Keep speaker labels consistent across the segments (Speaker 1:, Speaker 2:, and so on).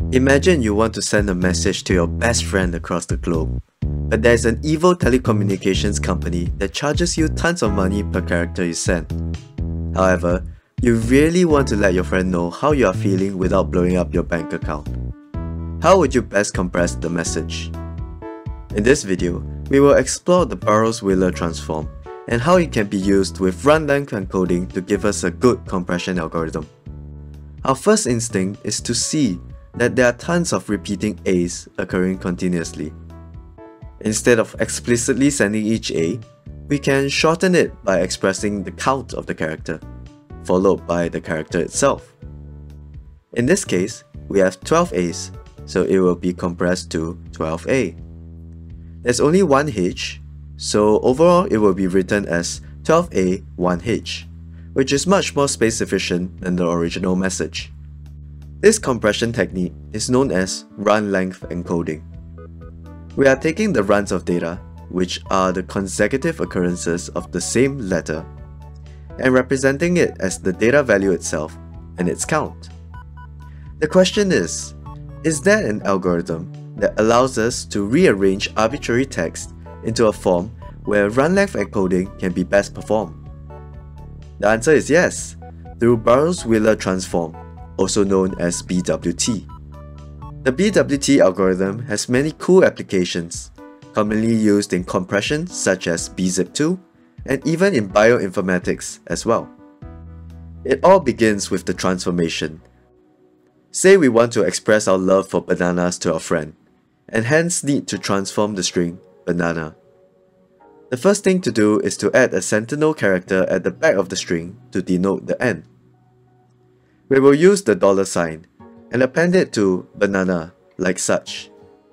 Speaker 1: Imagine you want to send a message to your best friend across the globe, but there's an evil telecommunications company that charges you tons of money per character you send. However, you really want to let your friend know how you are feeling without blowing up your bank account. How would you best compress the message? In this video, we will explore the Burrows-Wheeler Transform and how it can be used with run-length encoding to give us a good compression algorithm. Our first instinct is to see that there are tons of repeating A's occurring continuously. Instead of explicitly sending each A, we can shorten it by expressing the count of the character, followed by the character itself. In this case, we have 12 A's, so it will be compressed to 12A. There's only one H, so overall it will be written as 12A 1H, which is much more space efficient than the original message. This compression technique is known as run-length encoding. We are taking the runs of data, which are the consecutive occurrences of the same letter, and representing it as the data value itself and its count. The question is there an algorithm that allows us to rearrange arbitrary text into a form where run-length encoding can be best performed? The answer is yes, through Burrows-Wheeler Transform, also known as BWT. The BWT algorithm has many cool applications, commonly used in compression such as bzip2, and even in bioinformatics as well. It all begins with the transformation. Say we want to express our love for bananas to our friend, and hence need to transform the string banana. The first thing to do is to add a sentinel character at the back of the string to denote the end. We will use the $sign and append it to banana like such.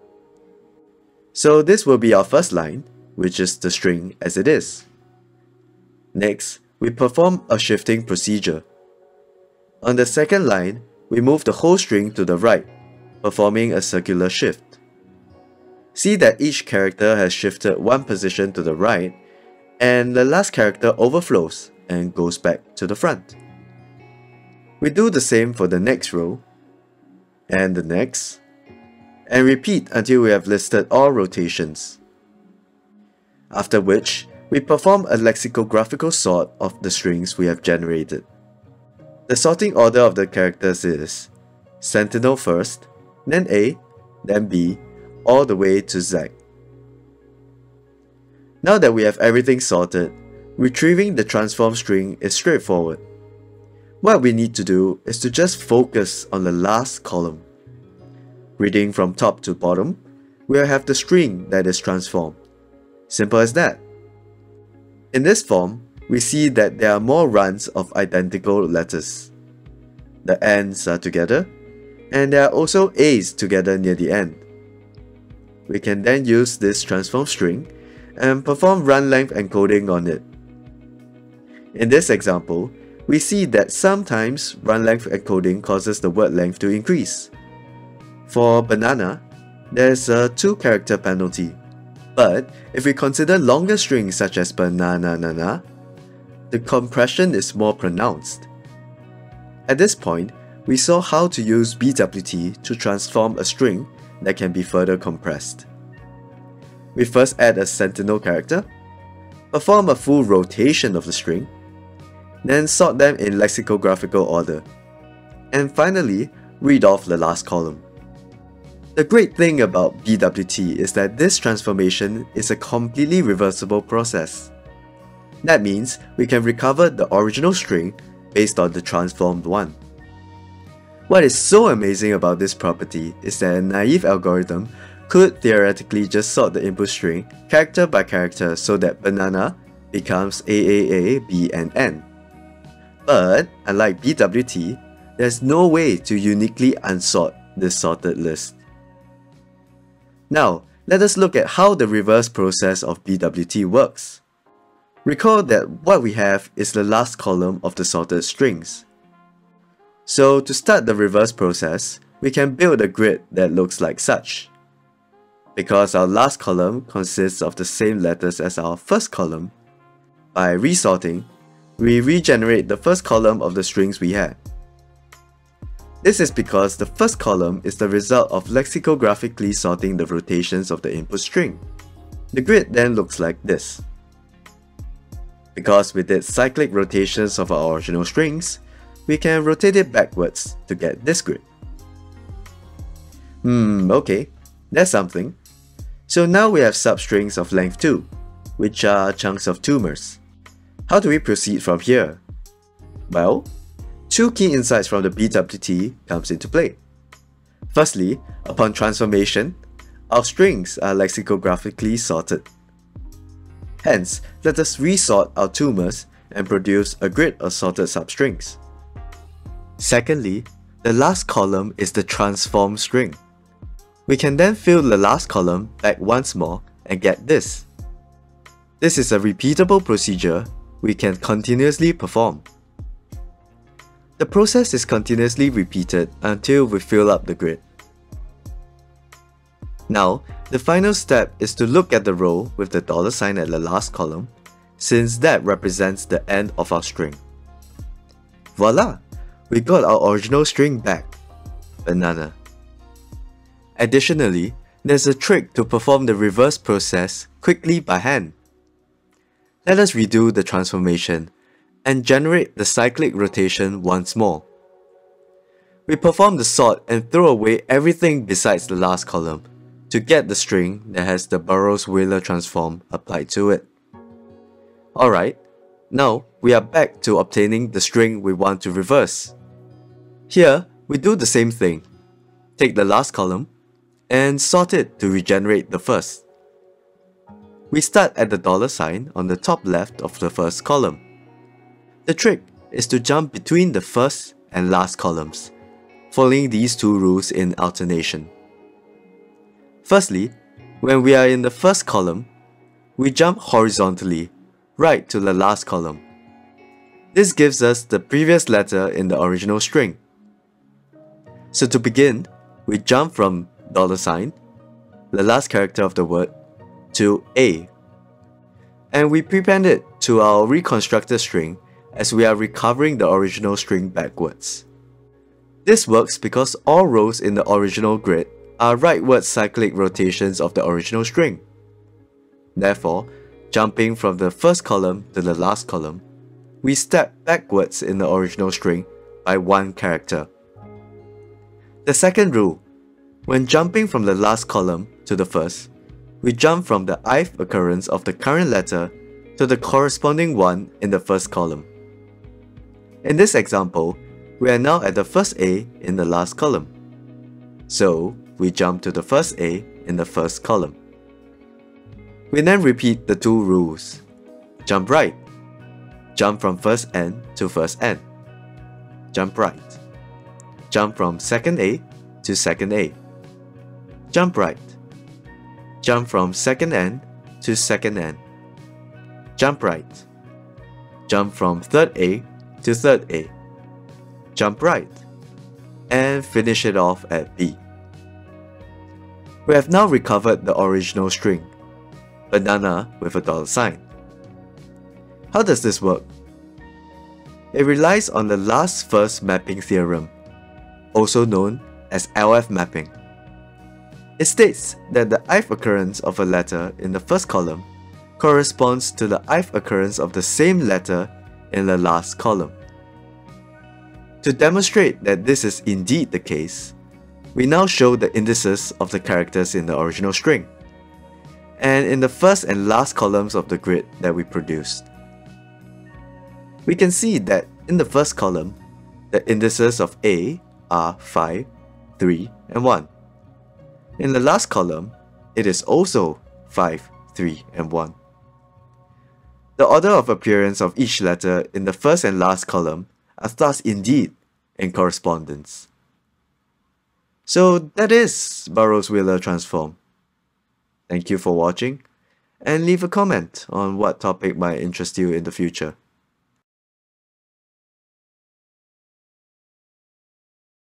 Speaker 1: So this will be our first line, which is the string as it is. Next, we perform a shifting procedure. On the second line, we move the whole string to the right, performing a circular shift. See that each character has shifted one position to the right, and the last character overflows and goes back to the front. We do the same for the next row, and the next, and repeat until we have listed all rotations. After which, we perform a lexicographical sort of the strings we have generated. The sorting order of the characters is sentinel first, then A, then B, all the way to Z. Now that we have everything sorted, retrieving the transform string is straightforward. What we need to do is to just focus on the last column. Reading from top to bottom, we'll have the string that is transformed. Simple as that. In this form, we see that there are more runs of identical letters. The ends are together, and there are also A's together near the end. We can then use this transform string and perform run-length encoding on it. In this example, we see that sometimes run-length encoding causes the word length to increase. For banana, there's a 2-character penalty, but if we consider longer strings such as banana-nana, the compression is more pronounced. At this point, we saw how to use BWT to transform a string that can be further compressed. We first add a sentinel character, perform a full rotation of the string, then sort them in lexicographical order, and finally read off the last column. The great thing about BWT is that this transformation is a completely reversible process. That means we can recover the original string based on the transformed one. What is so amazing about this property is that a naive algorithm could theoretically just sort the input string character by character so that banana becomes AAA, B, and N. But, unlike BWT, there's no way to uniquely unsort this sorted list. Now, let us look at how the reverse process of BWT works. Recall that what we have is the last column of the sorted strings. So to start the reverse process, we can build a grid that looks like such. Because our last column consists of the same letters as our first column, by resorting, we regenerate the first column of the strings we had. This is because the first column is the result of lexicographically sorting the rotations of the input string. The grid then looks like this. Because we did cyclic rotations of our original strings, we can rotate it backwards to get this grid. Okay, that's something. So now we have substrings of length 2, which are chunks of tumors. How do we proceed from here? Well, two key insights from the BWT comes into play. Firstly, upon transformation, our strings are lexicographically sorted. Hence, let us resort our tumors and produce a grid of sorted substrings. Secondly, the last column is the transform string. We can then fill the last column back once more and get this. This is a repeatable procedure we can continuously perform. The process is continuously repeated until we fill up the grid. Now, the final step is to look at the row with the $sign at the last column, since that represents the end of our string. Voila! We got our original string back. Banana. Additionally, there's a trick to perform the reverse process quickly by hand. Let us redo the transformation and generate the cyclic rotation once more. We perform the sort and throw away everything besides the last column to get the string that has the Burrows-Wheeler Transform applied to it. Alright, now we are back to obtaining the string we want to reverse. Here, we do the same thing. Take the last column and sort it to regenerate the first. We start at the $sign on the top left of the first column. The trick is to jump between the first and last columns, following these two rules in alternation. Firstly, when we are in the first column, we jump horizontally, right to the last column. This gives us the previous letter in the original string. So to begin, we jump from $sign, the last character of the word, to A. And we prepend it to our reconstructed string as we are recovering the original string backwards. This works because all rows in the original grid are rightward cyclic rotations of the original string. Therefore, jumping from the first column to the last column, we step backwards in the original string by one character. The second rule, when jumping from the last column to the first, we jump from the ith occurrence of the current letter to the corresponding one in the first column. In this example, we are now at the first A in the last column. So, we jump to the first A in the first column. We then repeat the two rules. Jump right. Jump from first N to first N. Jump right. Jump from second A to second A. Jump right. Jump from second N to second N. Jump right. Jump from third A to third A. Jump right. And finish it off at B. We have now recovered the original string, banana with a $sign. How does this work? It relies on the last first mapping theorem, also known as LF mapping. It states that the ith occurrence of a letter in the first column corresponds to the ith occurrence of the same letter in the last column. To demonstrate that this is indeed the case, we now show the indices of the characters in the original string, and in the first and last columns of the grid that we produced. We can see that in the first column, the indices of A are 5, 3, and 1. In the last column, it is also 5, 3, and 1. The order of appearance of each letter in the first and last column are thus indeed in correspondence. So that is Burrows-Wheeler Transform. Thank you for watching, and leave a comment on what topic might interest you in the future.